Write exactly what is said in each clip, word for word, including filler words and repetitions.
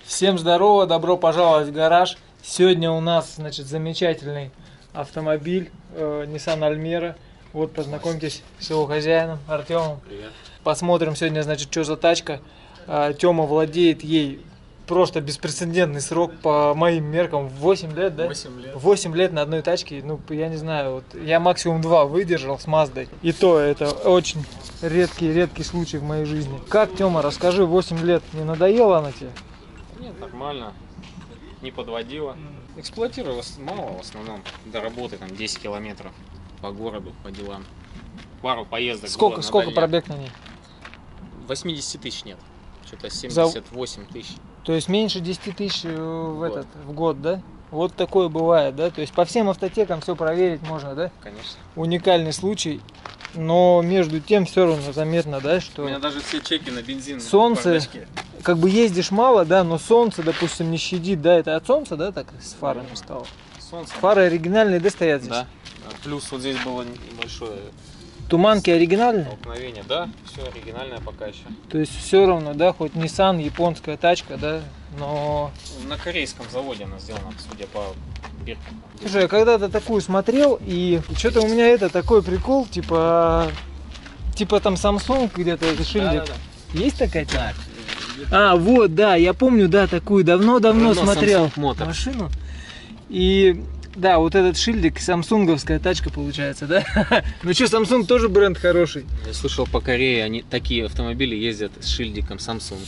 Всем здорово, добро пожаловать в гараж. Сегодня у нас, значит, замечательный автомобиль э, Nissan Almera. Вот, познакомьтесь с его хозяином Артемом. Привет. Посмотрим сегодня, значит, что за тачка. Э, Тёма владеет ей просто беспрецедентный срок по моим меркам. восемь лет, да? восемь лет. восемь лет на одной тачке. Ну, я не знаю, вот я максимум два выдержал с Маздой. И то это очень редкий, редкий случай в моей жизни. Как, Тёма, расскажи, восемь лет не надоела она тебе? Нет, нормально. Не подводила. Эксплуатировала мало в основном. До работы там десять километров по городу, по делам. Пару поездок. Сколько, было сколько пробег на ней? восемьдесят тысяч нет. Что-то семьдесят восемь тысяч. То есть меньше десяти тысяч в, в, этот, в год, да? Вот такое бывает, да? То есть по всем автотекам все проверить можно, да? Конечно. Уникальный случай. Но между тем все равно заметно, да, что... У меня даже все чеки на бензин. Солнце, как бы ездишь мало, да, но солнце, допустим, не щадит, да? Это от солнца, да, так с фарами стало? Солнце. Фары оригинальные, да, стоят здесь? Да. Плюс вот здесь было небольшое... Туманки оригинальные? Столкновение, да, все оригинальное пока еще. То есть все равно, да, хоть Nissan, японская тачка, да, но... На корейском заводе она сделана, судя по биркам. Слушай, я когда-то такую смотрел, и что-то у меня это такой прикол, типа... Типа там Samsung где-то, это шильдик. Да, да, да. Есть такая тачка? А, вот, да, я помню, да, такую давно-давно смотрел машину. И... Да, вот этот шильдик, самсунговская тачка получается, да? Ну что, Samsung тоже бренд хороший. Я слышал, по Корее они такие автомобили ездят с шильдиком Samsung.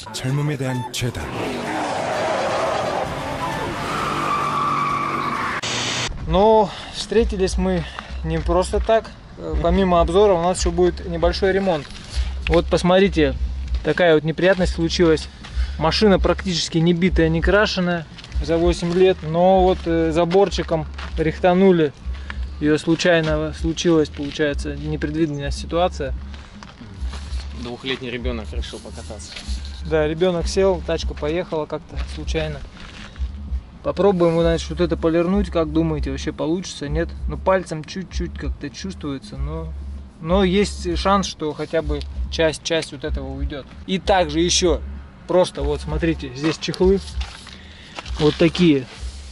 Но встретились мы не просто так. Помимо обзора у нас еще будет небольшой ремонт. Вот посмотрите, такая вот неприятность случилась. Машина практически не битая, не крашеная за восемь лет, но вот э, заборчиком рихтанули. Ее случайно случилась, получается, непредвиденная ситуация. Двухлетний ребенок решил покататься. Да, ребенок сел, тачка поехала как-то случайно. Попробуем, значит, вот это полирнуть. Как думаете, вообще получится? Нет? Ну, пальцем чуть-чуть как-то чувствуется, но... но есть шанс, что хотя бы часть, часть вот этого уйдет. И также еще, просто вот смотрите, здесь чехлы. Вот такие.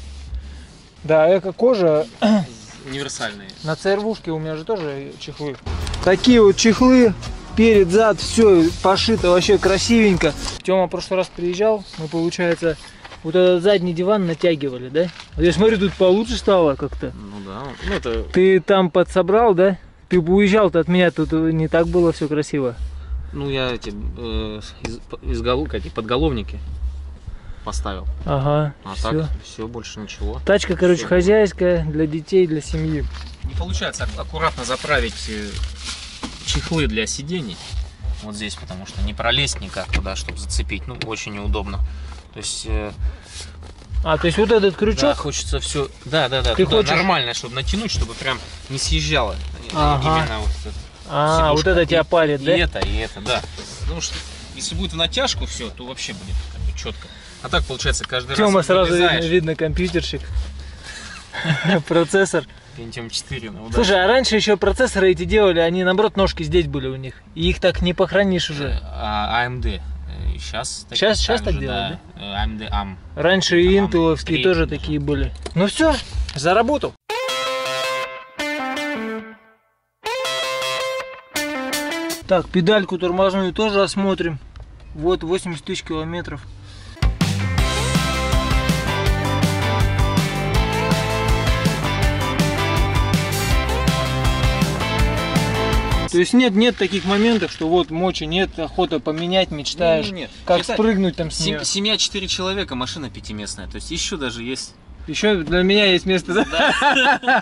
Да, эко-кожа. Универсальные. На ЦРВушке у меня же тоже чехлы. Такие вот чехлы. Перед, зад, все пошито вообще красивенько. Тёма в прошлый раз приезжал, мы, получается, вот этот задний диван натягивали, да? Я смотрю, тут получше стало как-то. Ну да. Ну, это... Ты там подсобрал, да? Ты уезжал-то от меня, тут не так было все красиво. Ну, я эти э, из, из голов, эти подголовники поставил. Ага. А все. так все, больше ничего. Тачка, короче, все хозяйская, для детей, для семьи. Не получается аккуратно заправить чехлы для сидений. Вот здесь, потому что не пролезть никак туда, чтобы зацепить. Ну, очень неудобно. То есть... Э, а, то есть вот этот крючок? Да, хочется все... Да, да, да. Ты хочешь... Нормально, чтобы натянуть, чтобы прям не съезжало. Ага. Именно вот это. А, сидушка. вот это тебя палит, и, да? И это, и это, да. Потому что если будет в натяжку все, то вообще будет как бы четко. А так получается каждый Тёма раз сразу вылезаешь. видно, видно компьютерщик. Процессор. Пентиум четыре. Слушай, а раньше еще процессоры эти делали, они наоборот ножки здесь были у них. И их так не похоронишь уже. А эй эм ди. Сейчас, сейчас, сейчас так же, делают, да? эй эм ди ам. Раньше и интеловские тоже такие были. Ну все, заработал. Так, педальку тормозную тоже осмотрим. Вот восемьдесят тысяч километров. То есть нет, нет таких моментов, что вот мочи нет, охота поменять, мечтаешь, нет, нет. Как это спрыгнуть там с нее. Семья четыре человека, машина пятиместная, то есть еще даже есть. Еще для меня есть место, да? Да.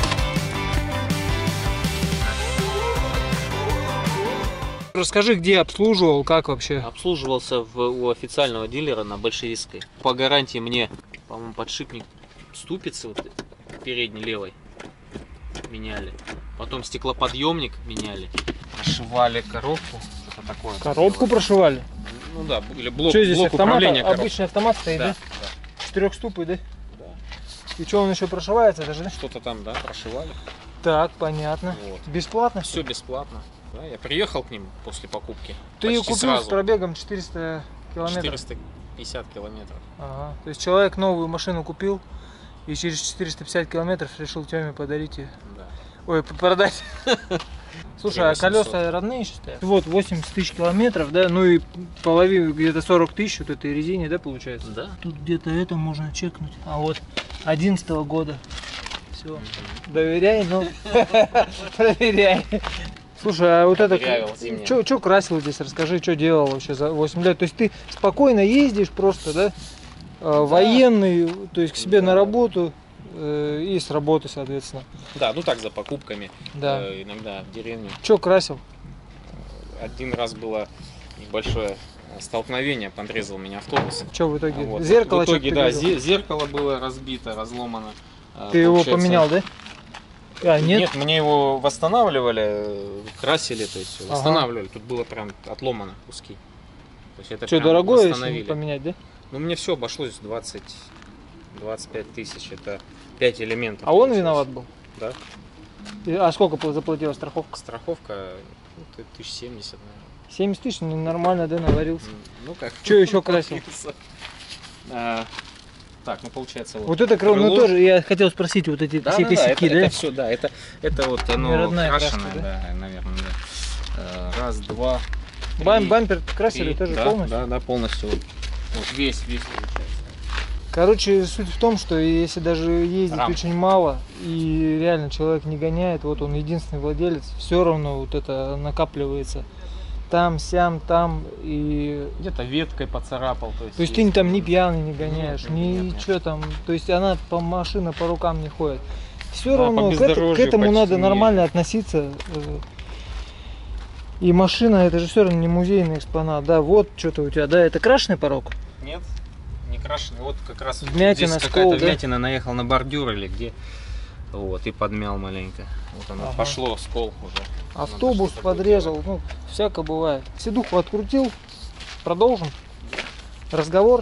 Расскажи, где обслуживал, как вообще? Обслуживался в, у официального дилера на Большевистской. По гарантии мне, по-моему, подшипник ступицы вот, передней левой меняли. Потом стеклоподъемник меняли. Прошивали коробку. Что-то такое. Коробку прошивали? Ну да, или блок, что здесь блок автомат, управления коробкой. Обычный автомат стоит, да? Да, да. Четырехступый, да? Да. И что, он еще прошивается даже, да? Что-то там, да, прошивали. Так, понятно. Вот. Бесплатно? Все бесплатно. Да, я приехал к ним после покупки. Ты ее купил сразу. с пробегом четыреста километров? четыреста пятьдесят километров. Ага. То есть человек новую машину купил и через четыреста пятьдесят километров решил Тёме подарить ее. Да. Ой, продать. Слушай, а колеса родные еще стоят? Вот восемьдесят тысяч километров, да, ну и половину, где-то сорок тысяч вот этой резине, да, получается? Да. Тут где-то это можно чекнуть. А вот одиннадцатого года. Все. Доверяй, но проверяй. Слушай, а вот это, что красил здесь, расскажи, что делал вообще за восемь лет? То есть ты спокойно ездишь просто, да? А, военный, то есть к себе на работу э, и с работы, соответственно. Да, ну так, за покупками, да. э, иногда в деревню. Что красил? Один раз было небольшое столкновение, подрезал меня автобус. Что в итоге? Вот. Зеркало? В итоге, да, зеркало было разбито, разломано. Ты его поменял, да? А, нет? Нет, мне его восстанавливали, красили, то есть Ага. восстанавливали. Тут было прям отломано куски. То есть это что, дорогое, если поменять, да? Ну, мне все обошлось двадцать двадцать пять тысяч, это пять элементов. А он виноват был? Да. И, а сколько заплатила страховка? Страховка, ну, тысяч семьдесят, наверное. семьдесят тысяч, ну нормально, да, наварился. Ну как? Что еще красил? А, так, ну получается вот. Вот это крыло, ну тоже, я хотел спросить, вот эти да, все да, косяки, да? Это, да? это все, да, это, это вот оно Неродная крашеное, краска, да? Да, наверное, да. Раз, два, три, Бам, бампер красили три, тоже да, полностью? Да, да, полностью. Вот, вот весь, весь получается. Короче, суть в том, что если даже ездить Рамка. очень мало и реально человек не гоняет, вот он единственный владелец, все равно вот это накапливается там, сям, там и... Где-то веткой поцарапал. То есть, То есть ты есть, там ни пьяный не гоняешь, нет, нет, ничего нет. там, то есть она по машина по рукам не ходит. Все Да, равно по к, это- к бездорожью этому почти надо не нормально ездит. относиться. э. И машина, это же все равно не музейный экспонат, да, вот что-то у тебя, да, это крашеный порог? Нет, не крашеный. Вот как раз Вмятина, здесь скол, какая-то да? вмятина, наехал на бордюр или где. Вот, и подмял маленько. Вот оно Ага. пошло, скол уже. Автобус Надо что-то подрезал, ну, всяко бывает. Седуху открутил, продолжим разговор.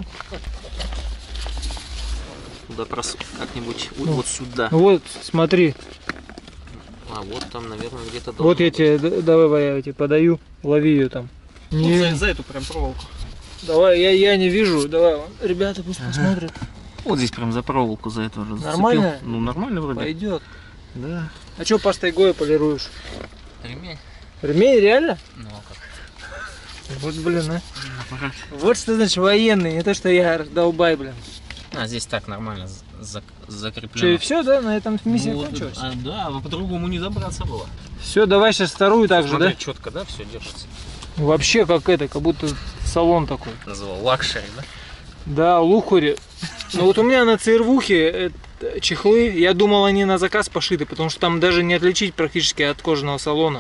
Туда прос... как-нибудь Ну. вот сюда. Вот, смотри, А вот там, наверное, где-то вот должен я быть. тебе, д- давай, я тебе подаю, лови ее там. Ну, Не- за, за эту прям проволоку. Давай, я, я не вижу, давай, вон, ребята пусть Ага. посмотрят. Вот здесь прям за проволоку за эту уже Нормально? зацепил. Ну, нормально вроде. Пойдет. Да. А что пастой Гоя полируешь? Ремень. Ремень, реально? Ну, а как? Вот, блин, а. Аппарат. Вот что значит военный, не то, что я долбай, блин. А, здесь так нормально за- Что, закреплено. и все, да? На этом миссия Ну, вот, кончилась? а, да, а по-другому не забраться было. Все, давай сейчас вторую так же, Смотри, да? четко, да, все держится. Вообще как это, как будто салон такой. Называл лакшери, да? Да, лухари. Ну вот у меня на ЦРВухе э, чехлы, я думал, они на заказ пошиты, потому что там даже не отличить практически от кожаного салона.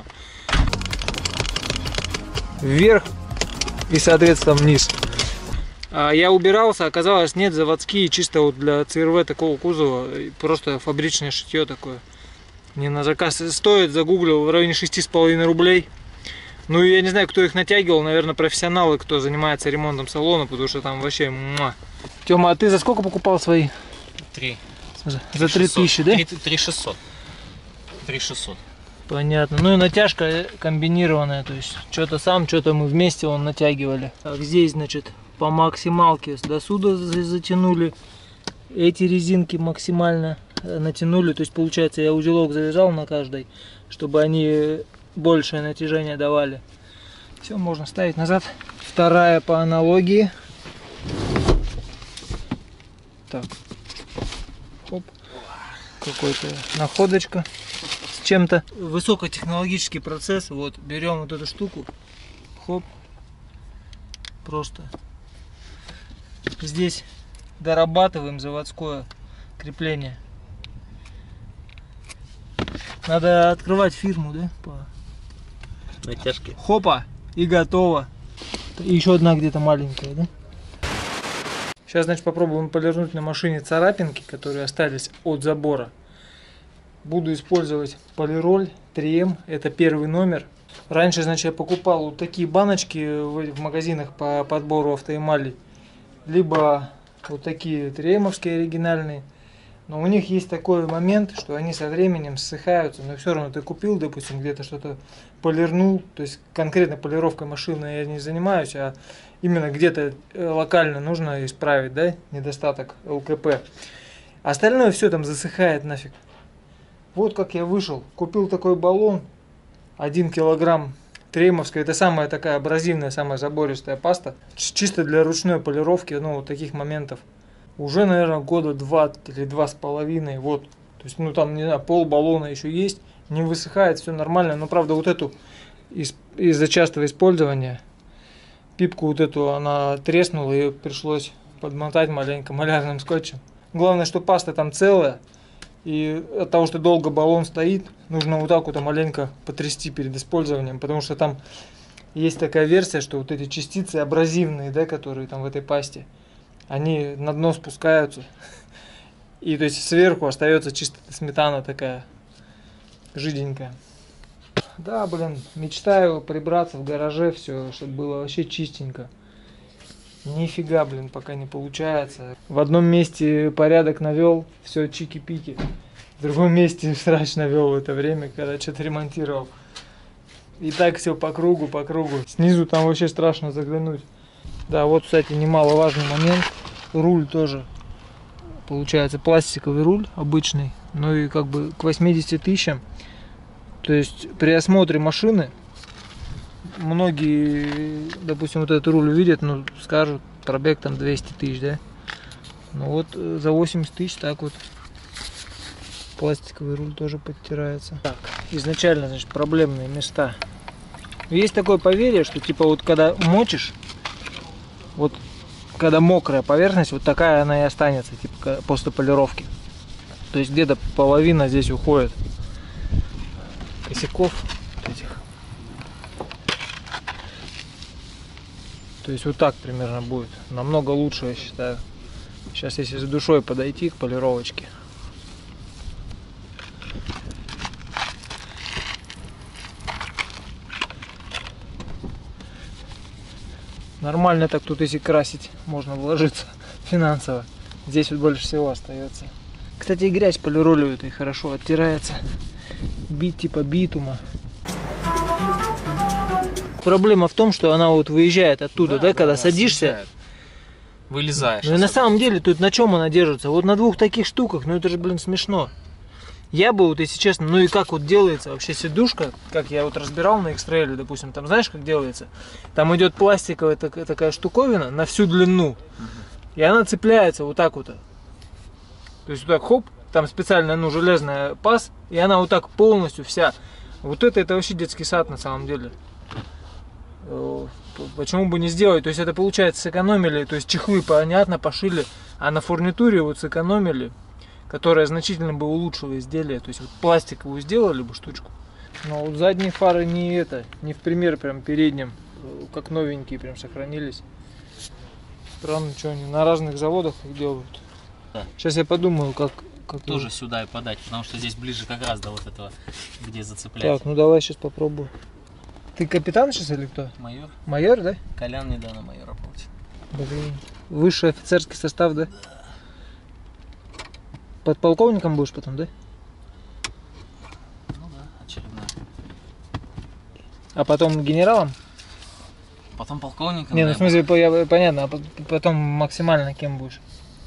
Вверх и, соответственно, вниз. А я убирался, оказалось, нет, заводские, чисто вот для ЦРВ такого кузова, и просто фабричное шитье такое. Не на заказ. Стоит, загуглил, в районе шести с половиной рублей. Ну, я не знаю, кто их натягивал, наверное, профессионалы, кто занимается ремонтом салона, потому что там вообще... муа. Тёма, а ты за сколько покупал свои? Три. За, за три тысячи, да? Три шестьсот. Три шестьсот. Понятно. Ну и натяжка комбинированная, то есть что-то сам, что-то мы вместе вон натягивали. Так, здесь, значит, по максималке до сюда за- затянули. Эти резинки максимально э, натянули, то есть получается я узелок завязал на каждой, чтобы они большее натяжение давали. Все, можно ставить назад. Вторая по аналогии. Так. Хоп. Какой-то находочка с чем-то. Высокотехнологический процесс. Вот, берем вот эту штуку. Хоп. Просто. Здесь дорабатываем заводское крепление. Надо открывать фирму, да? По... Натяжки. Хопа, и готово. И еще одна где-то маленькая, да? Сейчас, значит, попробуем полирнуть на машине царапинки, которые остались от забора. Буду использовать полироль три эм, это первый номер. Раньше, значит, я покупал вот такие баночки в, в магазинах по подбору автоэмали. Либо вот такие три эмовские оригинальные, Но у них есть такой момент, что они со временем ссыхаются, но все равно ты купил, допустим, где-то что-то полирнул, то есть конкретно полировкой машины я не занимаюсь, а именно где-то локально нужно исправить, да, недостаток ЛКП. Остальное все там засыхает нафиг. Вот как я вышел, купил такой баллон, один килограмм Тремовская, это самая такая абразивная, самая забористая паста, чисто для ручной полировки, ну, вот таких моментов. Уже, наверное, года два или два с половиной, вот. То есть, ну, там, не знаю, пол баллона еще есть, не высыхает, все нормально. Но, правда, вот эту из- из-за частого использования, пипку вот эту, она треснула, ее пришлось подмотать маленько малярным скотчем. Главное, что паста там целая, и от того, что долго баллон стоит, нужно вот так вот маленько потрясти перед использованием, потому что там есть такая версия, что вот эти частицы абразивные, да, которые там в этой пасте, они на дно спускаются, и то есть сверху остается чисто сметана такая жиденькая. Да, блин, мечтаю прибраться в гараже, все, чтобы было вообще чистенько. Нифига, блин, пока не получается. В одном месте порядок навел, все чики-пики. В другом месте срач навел в это время, когда что-то ремонтировал. И так все по кругу, по кругу. Снизу там вообще страшно заглянуть. Да, вот, кстати, немаловажный момент. Руль тоже. Получается пластиковый руль обычный. Ну и как бы к восьмидесяти тысячам. То есть при осмотре машины многие, допустим, вот этот руль увидят, ну, скажут, пробег там двести тысяч, да? Ну вот за восемьдесят тысяч так вот пластиковый руль тоже подтирается. Так, изначально, значит, проблемные места. Есть такое поверье, что типа вот когда мочишь, вот когда мокрая поверхность, вот такая она и останется, типа после полировки. То есть где-то половина здесь уходит косяков этих. То есть вот так примерно будет. Намного лучше, я считаю. Сейчас если с душой подойти к полировочке. Нормально так тут, если красить, можно вложиться финансово. Здесь вот больше всего остается. Кстати, и грязь полируливает и хорошо оттирается. Бит типа битума. Проблема в том, что она вот выезжает оттуда, да, да когда да, садишься. Съезжает. Вылезаешь. Ну и на самом деле тут на чем она держится? Вот на двух таких штуках, ну это же, блин, смешно. Я бы вот, если честно, ну и как вот делается вообще сидушка, как я вот разбирал на X-Trail, допустим, там знаешь, как делается? Там идет пластиковая такая, такая штуковина на всю длину, угу. И она цепляется вот так вот. То есть вот так хоп, там специально, ну, железная паз, и она вот так полностью вся. Вот это, это вообще детский сад на самом деле. Почему бы не сделать? То есть это получается сэкономили, то есть чехлы понятно пошили, а на фурнитуре вот сэкономили, которая значительно бы улучшила изделие. То есть вот пластиковую сделали бы штучку. Но вот задние фары не это, не в пример прям передним, как новенькие прям сохранились. Странно, что они на разных заводах их делают. Да. Сейчас я подумаю, как, как тоже его сюда и подать, потому что здесь ближе как раз до вот этого, где зацеплять. Так, ну давай сейчас попробую. Ты капитан сейчас или кто? Майор. Майор, да? Колян недавно майора получил. Блин. Высший офицерский состав, да? Да. Подполковником будешь потом, да? Ну да, очередной. А потом генералом? Потом полковником. Не, ну в смысле, я, понятно, а потом максимально кем будешь?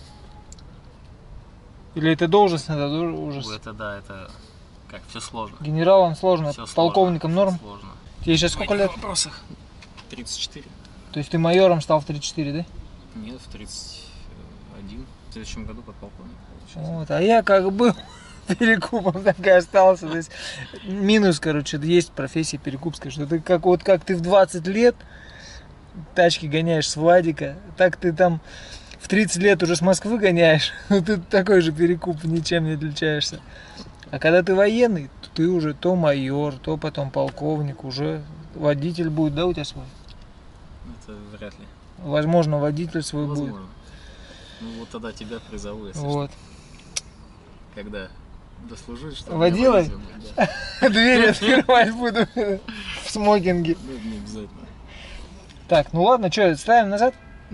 Или это должность надо уже? Это да, это как все сложно. Генералом сложно, все полковником сложно, норм? Сложно. Тебе сейчас сколько лет? В вопросах тридцать четыре. То есть ты майором стал в тридцать четыре, да? Нет, в тридцать один. В следующем году подполковник. Вот, а я как был перекупом, так и остался. То есть минус, короче, есть профессия перекупская, что ты как вот как ты в двадцать лет тачки гоняешь с Владика, так ты там в тридцать лет уже с Москвы гоняешь, но ты такой же перекуп, ничем не отличаешься. А когда ты военный, то ты уже то майор, то потом полковник, уже водитель будет, да, у тебя свой? Это вряд ли. Возможно, водитель свой Возможно. будет. Ну вот тогда тебя призову, если вот. Что. Когда дослужишь, что водилой? Да. Двери открывать буду в смокинге. Ну, не обязательно. Так, ну ладно, что, ставим назад? Да.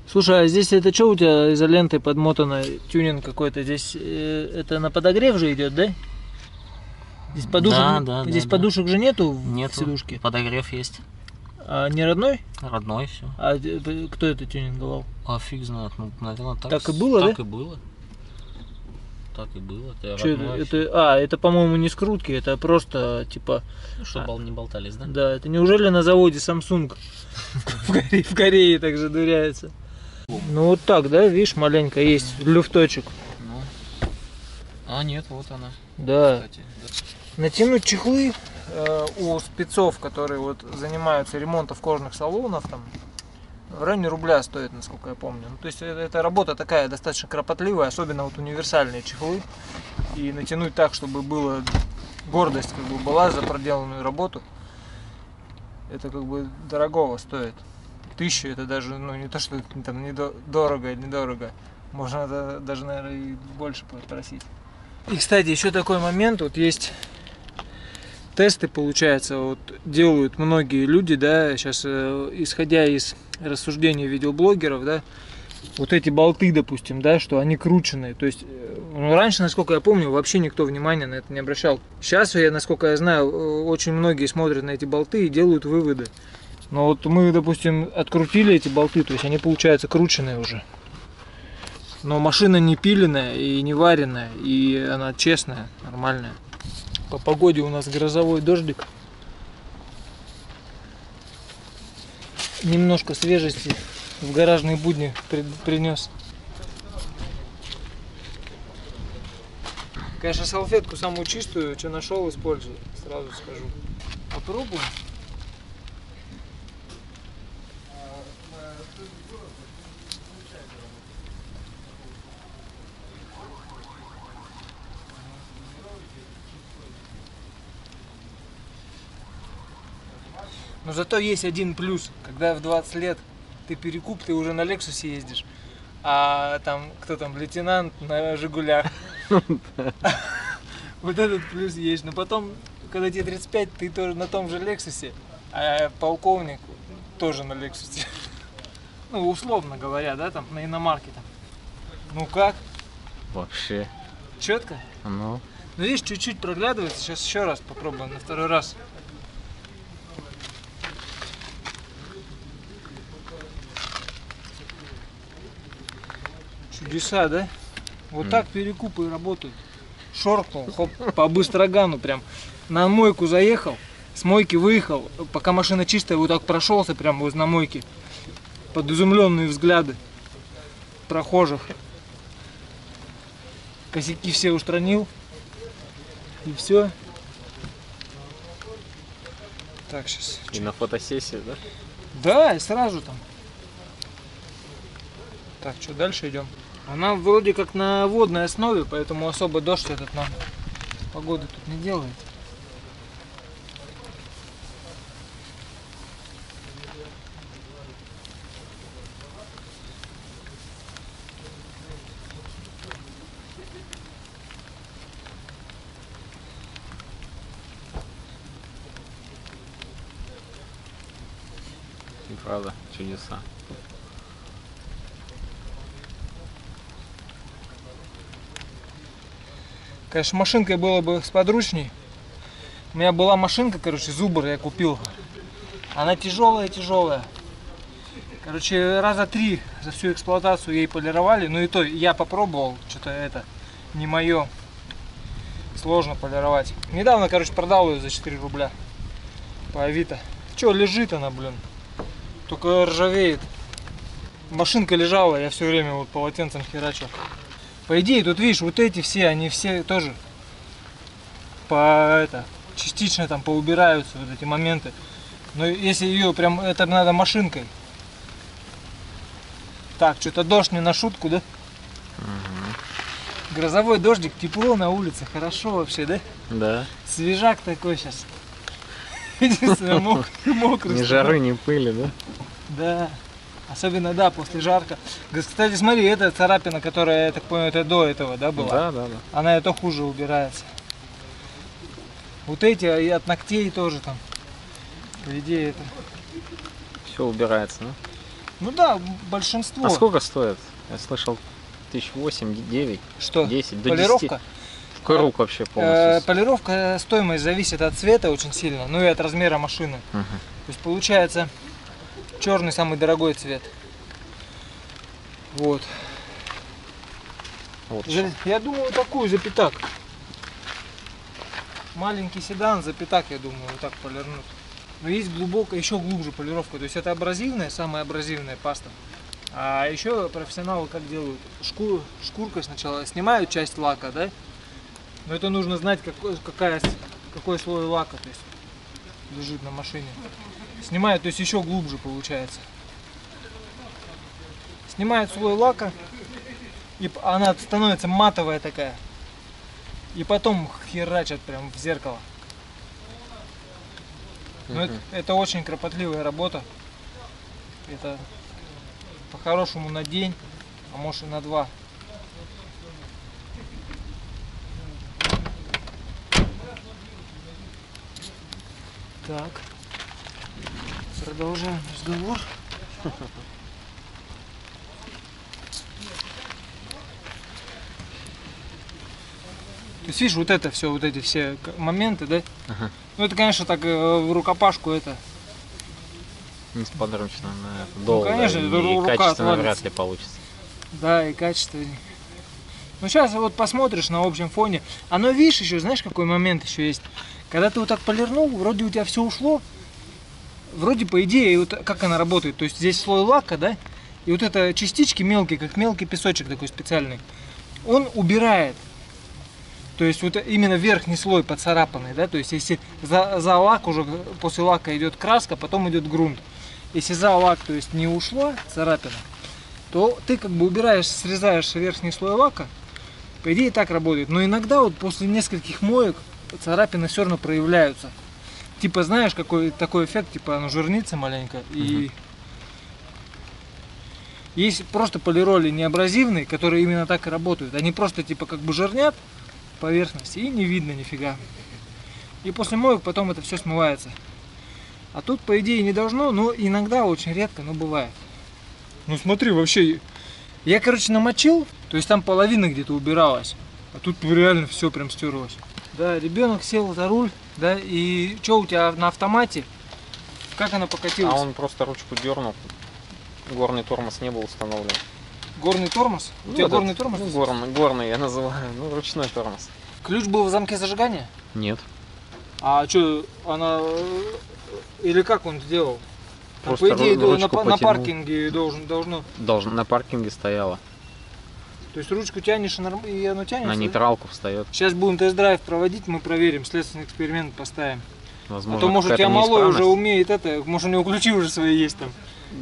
Слушай, а здесь это что у тебя изолентой подмотано, тюнинг какой-то? Здесь э, это на подогрев же идет, да? Здесь подушек, Да, да, здесь да, подушек да. же нету в Нету. сидушке? Подогрев есть. А не родной? Родной все. А э, кто это тюнинговал? А фиг знает, ну, наверное, так, Так и было, так да? и было. Так и было. Это, Чё родное это, всё. это, а, это, по-моему, не скрутки, это просто, типа... Ну, чтобы а, не болтались, да? Да, это неужели на заводе Samsung в Корее, в Корее так же дуряется? Ну вот так, да, видишь, маленько есть люфточек. Ну. А, нет, вот она. Да. Кстати, да. Натянуть чехлы э, у спецов, которые вот занимаются ремонтом кожаных салонов, там, в районе рубля стоит, насколько я помню. Ну, то есть это, это работа такая достаточно кропотливая, особенно вот универсальные чехлы. И натянуть так, чтобы было гордость как бы была за проделанную работу, это как бы дорогого стоит. Тысячу это даже, ну не то, что там недо, дорого, недорого. Можно это даже, наверное, и больше попросить. И, кстати, еще такой момент, вот есть тесты, получается, вот делают многие люди, да, сейчас, э, исходя из рассуждений видеоблогеров, да, вот эти болты, допустим, да, что они крученные, то есть, э, ну, раньше, насколько я помню, вообще никто внимания на это не обращал. Сейчас, я, насколько я знаю, э, очень многие смотрят на эти болты и делают выводы. Но вот мы, допустим, открутили эти болты, то есть они, получаются, крученные уже. Но машина не пиленная и не вареная, и она честная, нормальная. По погоде у нас грозовой дождик. Немножко свежести в гаражные будни принес. Конечно, салфетку самую чистую, что нашел, использую, сразу скажу. Попробуем. Но зато есть один плюс, когда в двадцать лет ты перекуп, ты уже на Лексусе ездишь, а там, кто там, лейтенант на Жигулях. Вот этот плюс есть. Но потом, когда тебе тридцать пять, ты тоже на том же Лексусе, а полковник тоже на Лексусе. Ну, условно говоря, да, там, на иномарке там. Ну как? Вообще. Четко? Ну. Ну, видишь, чуть-чуть проглядывается. Сейчас еще раз попробуем, на второй раз. Чудеса, да? Вот mm. так перекупы работают. Шоркнул, хоп, по быстрогану прям. На мойку заехал, с мойки выехал. Пока машина чистая, вот так прошелся прям возле мойки. Под изумленные взгляды прохожих. Косяки все устранил. И все. Так, сейчас. И на фотосессию, да? Да, и сразу там. Так, что, дальше идем. Она вроде как на водной основе, поэтому особо дождь этот нам погоды тут не делает. И правда, чудеса. Конечно, машинкой было бы сподручней. У меня была машинка, короче, Зубр я купил. Она тяжелая-тяжелая. Короче, раза три за всю эксплуатацию ей полировали. Ну и то, я попробовал, что-то это не мое. Сложно полировать. Недавно, короче, продал ее за четыре рубля по Авито. Че, лежит она, блин. Только ржавеет. Машинка лежала, я все время вот полотенцем херачил. По идее, тут видишь, вот эти все, они все тоже по это частично там поубираются, вот эти моменты. Но если ее прям, это надо машинкой. Так, что-то дождь не на шутку, да? Угу. Грозовой дождик, тепло на улице, хорошо вообще, да? Да. Свежак такой сейчас. Единственное, мокрый, мокрый. Ни жары, ни пыли, да? Да. Особенно, да, после жарко. Кстати, смотри, эта царапина, которая, я так понял, это до этого, да, была? Да, да, да. Она это хуже убирается. Вот эти и от ногтей тоже там. По идее это. Все убирается, да? Ну да, большинство. А сколько стоит? Я слышал, тысяч восемь-девять, Что? десять, до Полировка? десяти. Круг вообще Э, полностью. полировка, стоимость зависит от цвета очень сильно, ну и от размера машины. Угу. То есть получается черный самый дорогой цвет. Вот. Вот. За- Я думаю, такую за пятак. Маленький седан за пятак, я думаю, вот так полирнуть. Но есть глубокая, еще глубже полировка. То есть это абразивная, самая абразивная паста. А еще профессионалы как делают? Шкур, шкуркой сначала снимают часть лака, да? Но это нужно знать, какой, какая, какой слой лака, то есть лежит на машине. Снимают, то есть еще глубже получается. Снимают слой лака, и она становится матовая такая. И потом херачат прям в зеркало. Но это, это очень кропотливая работа. Это по-хорошему на день, а может и на два. Так, продолжаем разговор. То есть, видишь, вот это все, вот эти все моменты, да? Ага. Ну, это, конечно, так э, в рукопашку это. Несподручно, на это долго. конечно, и рука качественно отвалится. вряд ли получится. Да, и качество. Ну, сейчас вот посмотришь на общем фоне. Оно, видишь, еще, знаешь, какой момент еще есть? Когда ты вот так полирнул, вроде у тебя все ушло. Вроде, по идее, вот как она работает. То есть, здесь слой лака, да? И вот это частички мелкие, как мелкий песочек такой специальный, он убирает. То есть вот именно верхний слой поцарапанный, да, то есть если за, за лак уже после лака идет краска, потом идет грунт. Если за лак, то есть не ушла царапина, то ты как бы убираешь, срезаешь верхний слой лака, по идее так работает. Но иногда вот после нескольких моек царапины все равно проявляются. Типа знаешь, какой такой эффект, типа оно жирнится маленько и... Есть просто полироли неабразивные, которые именно так и работают. Они просто типа как бы жирнят поверхности и не видно нифига. И после моек потом это все смывается. А тут по идее не должно, но иногда очень редко, но бывает. Ну смотри, вообще, я короче намочил, то есть там половина где-то убиралась, а тут реально все прям стерлось. Да, ребенок сел за руль, да, и что у тебя на автомате? Как она покатилась? А он просто ручку дернул. Горный тормоз не был установлен. Горный тормоз? У Ну, тебя этот, горный тормоз? Ну, горный, горный я называю, ну ручной тормоз. Ключ был в замке зажигания? Нет. А что, она... Или как он сделал? Ну, Просто по идее, ру- на, ручку на потянул. паркинге должен, должно... Должен, на паркинге стояла. То есть ручку тянешь, и, норм... и оно тянется? На да? нейтралку встает. Сейчас будем тест-драйв проводить, мы проверим, следственный эксперимент поставим. Возможно, А то, может, у тебя какая-то малой уже неисправность. умеет это, может, у него ключи уже свои есть там.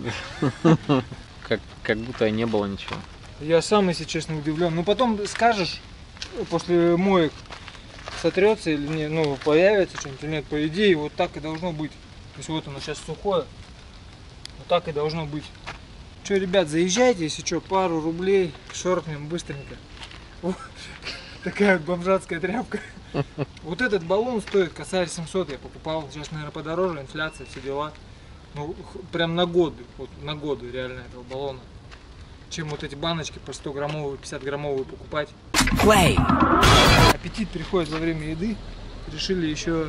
Как, как будто и не было ничего. Я сам, если честно, удивлен. Ну, потом скажешь, после моек сотрется или нет, ну, появится что-нибудь или нет. По идее, вот так и должно быть. То есть, вот оно сейчас сухое. Вот так и должно быть. Че, ребят, заезжайте, если что, пару рублей, шоркнем быстренько. О, такая вот бомжатская тряпка. Вот этот баллон стоит косарь семьсот, я покупал. Сейчас, наверное, подороже, инфляция, все дела. Ну, х- прям на годы, вот на годы реально этого баллона. Чем вот эти баночки по сто граммовые, пятьдесят граммовые покупать. Play. Аппетит приходит во время еды. Решили еще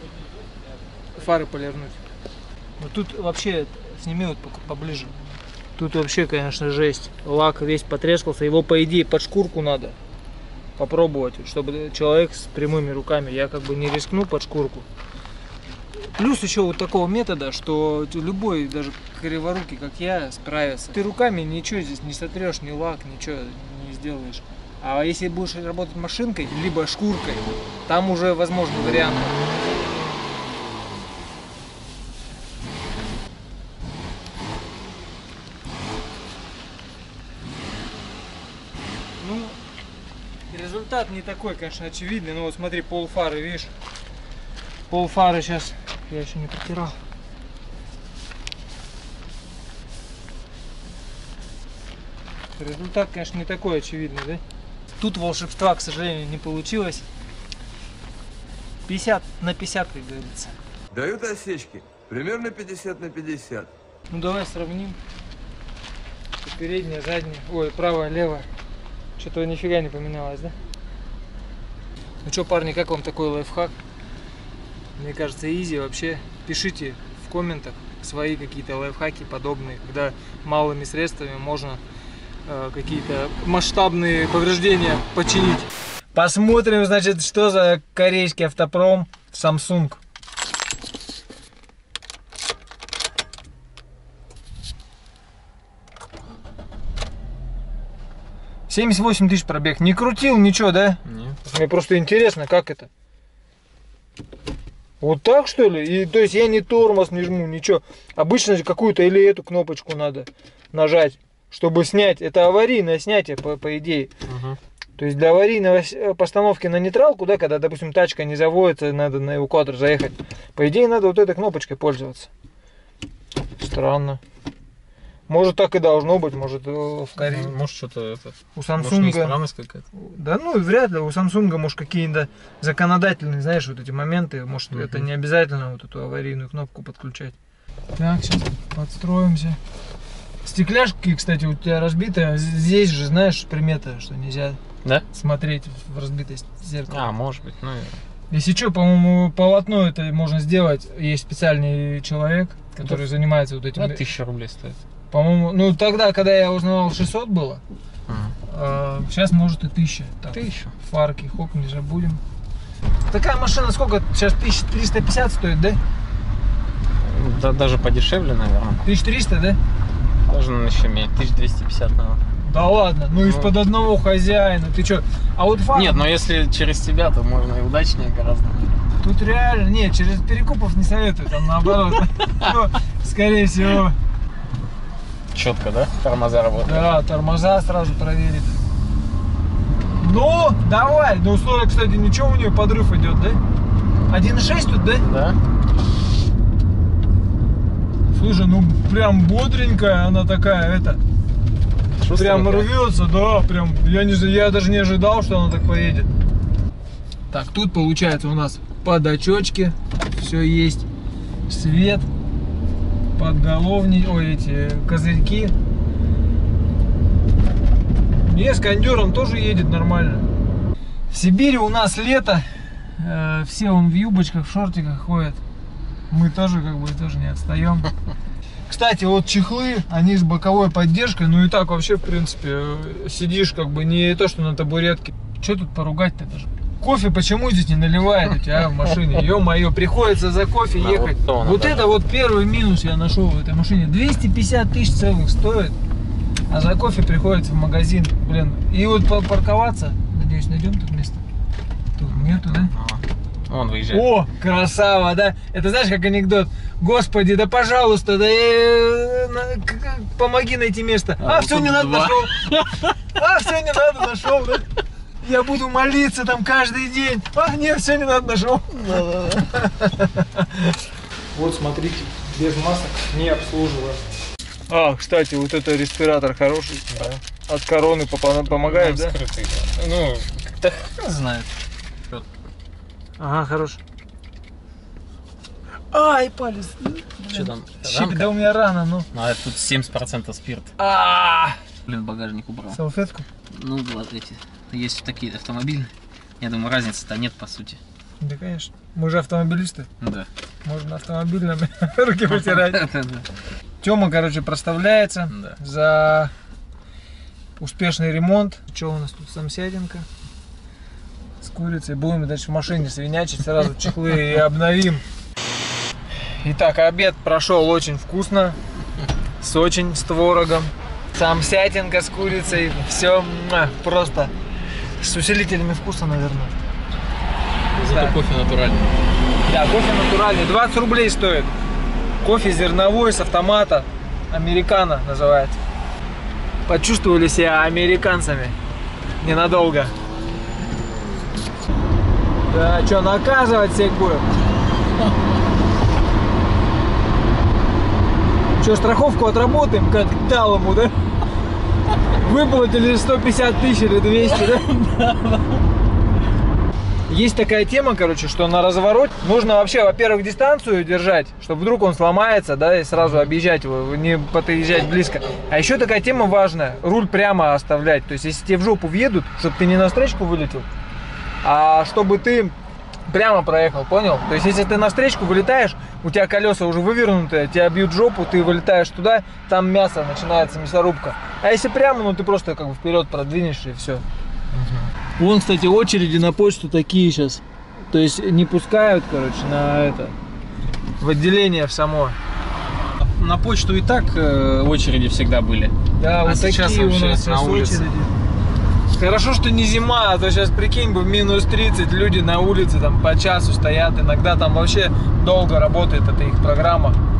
фары полирнуть. Но тут вообще, сними вот пока поближе. Тут вообще, конечно, жесть. Лак весь потрескался. Его, по идее, под шкурку надо попробовать, чтобы человек с прямыми руками. Я как бы не рискну под шкурку. Плюс еще вот такого метода, что любой, даже криворукий, как я, справится. Ты руками ничего здесь не сотрешь, ни лак, ничего не сделаешь. А если будешь работать машинкой, либо шкуркой, там уже возможны варианты. Ну, результат не такой, конечно, очевидный. Ну вот смотри, пол фары, видишь? Пол фары сейчас я еще не протирал. Результат, конечно, не такой очевидный, да? Тут волшебства, к сожалению, не получилось. пятьдесят на пятьдесят, как говорится. Дают осечки. Примерно пятьдесят на пятьдесят. Ну давай сравним. передняя, задняя, ой, правая, левая. Что-то нифига не поменялось, да? Ну что, парни, как вам такой лайфхак? Мне кажется, изи. Вообще, пишите в комментах свои какие-то лайфхаки подобные, когда малыми средствами можно э, какие-то масштабные повреждения починить. Посмотрим, значит, что за корейский автопром Samsung. семьдесят восемь тысяч пробег. Не крутил ничего, да? Нет. Мне просто интересно, как это. Вот так, что ли? И, то есть я не тормоз не жму, ничего. Обычно какую-то или эту кнопочку надо нажать, чтобы снять. Это аварийное снятие, по, по идее. Угу. То есть для аварийной постановки на нейтралку, да, когда, допустим, тачка не заводится, надо на эвакуатор заехать. По идее, надо вот этой кнопочкой пользоваться. Странно. Может, так и должно быть, может, в Корее. Может, что-то это. У Samsung. Может, неисправность какая-то. Да ну, вряд ли. У Samsung, может, какие-то законодательные, знаешь, вот эти моменты. Может, uh-huh. это не обязательно вот эту аварийную кнопку подключать. Так, сейчас подстроимся. Стекляшки, кстати, у тебя разбиты. Здесь же, знаешь, примета, что нельзя да? смотреть в разбитое зеркало. А, может быть. Ну, если что, по-моему, полотно это можно сделать. Есть специальный человек, который это занимается вот этим. Да, тысяча рублей стоит. По-моему, ну тогда, когда я узнавал, шестьсот было. Uh-huh. а, сейчас может и тысяча. Так, тысяча. Фарки, хоп, не забудем. Такая машина сколько? Сейчас тысяча триста пятьдесят стоит, да? Да, даже подешевле, наверное. тысяча триста, да? Даже еще меньше, тысяча двести пятьдесят, наверное. Да ладно, ну, ну из-под одного хозяина, ты что? А вот фарк... Нет, но если через тебя, то можно и удачнее гораздо. Тут реально, нет, через Перекупов не советую, там наоборот. Скорее всего. Четко, да? Тормоза работают. Да, тормоза сразу проверит. Ну, давай. Ну, условия, кстати, ничего, у нее подрыв идет, да? один и шесть тут, да? Да. Слушай, ну прям бодренькая она такая, это. Шустренькая. Прям рвется, да, прям. Я, не, я даже не ожидал, что она так поедет. Так, тут получается у нас подочечки, все есть, свет. Подголовни, ой, эти козырьки. И с кондером тоже едет нормально. В Сибири у нас лето. Э, все он в юбочках, в шортиках ходят. Мы тоже как бы тоже не отстаем. Кстати, вот чехлы, они с боковой поддержкой. Ну и так вообще, в принципе, сидишь как бы не то, что на табуретке. Что тут поругать-то даже? Кофе почему здесь не наливает у тебя в машине? Ё-моё, приходится за кофе а ехать. Вот, вот это вот первый минус я нашел в этой машине. двести пятьдесят тысяч целых стоит, а за кофе приходится в магазин. Блин, и вот парковаться, надеюсь, найдем тут место. Тут нету, да? А, он выезжает. О, красава, да? Это знаешь, как анекдот. Господи, да пожалуйста, да я... помоги найти место. А, а все, не надо, нашел. А, все, не надо, нашел, да? Я буду молиться там каждый день. А, нет, все, не надо, нашел. Вот, смотрите, без масок не обслуживаю. А, кстати, вот это респиратор хороший. Да. От короны помогает, да? Скрытый, да? Ну, как-то хрен знает. Ага, хорош. Ай, палец. Что там? Щип, да у меня рана, ну. А тут семьдесят процентов спирт. А, блин, багажник убрал. салфетку? Ну, вот эти. Есть такие автомобили. Я думаю, разницы-то нет, по сути. Да, конечно. Мы же автомобилисты. Да. Можно автомобильными руки потирать. Тёма, короче, проставляется за успешный ремонт. Что у нас тут? Самсядинка с курицей. Будем дальше в машине свинячить, сразу чехлы и обновим. Итак, обед прошел очень вкусно. С очень с творогом. Самсятинка с курицей. Все просто с усилителями вкуса, наверное. Зато да. Кофе натуральный. Да, кофе натуральный. двадцать рублей стоит. Кофе зерновой с автомата. Американо называется. Почувствовали себя американцами. Ненадолго. Да, что, наказывать всех будем? Что, страховку отработаем как талому, да? Выплатили сто пятьдесят тысяч или двести, да? Есть такая тема, короче, что на разворот нужно вообще, во-первых, дистанцию держать, чтобы вдруг он сломается, да, и сразу объезжать его, не подъезжать близко. А еще такая тема важная, руль прямо оставлять. То есть, если тебе в жопу въедут, чтобы ты не на встречку вылетел, а чтобы ты прямо проехал, понял? То есть, если ты на встречку вылетаешь, у тебя колеса уже вывернутые, тебя бьют жопу, ты вылетаешь туда, там мясо, начинается мясорубка. А если прямо, ну ты просто как бы вперед продвинешься и все. Угу. Вон, кстати, очереди на почту такие сейчас. То есть не пускают, короче, на это, в отделение в само. На почту и так э, очереди всегда были. Да, а вот сейчас такие у вообще нас на улице. очереди. Хорошо, что не зима, а то сейчас, прикинь, бы в минус тридцать люди на улице там по часу стоят. Иногда там вообще долго работает эта их программа.